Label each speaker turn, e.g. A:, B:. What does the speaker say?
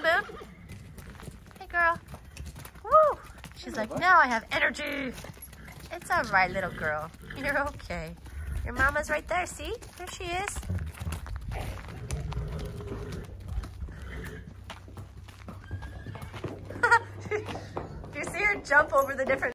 A: Boon? Hey, girl. Woo! She's like, now I have energy. It's all right, little girl. You're okay. Your mama's right there, see? There she is. Do you see her jump over the different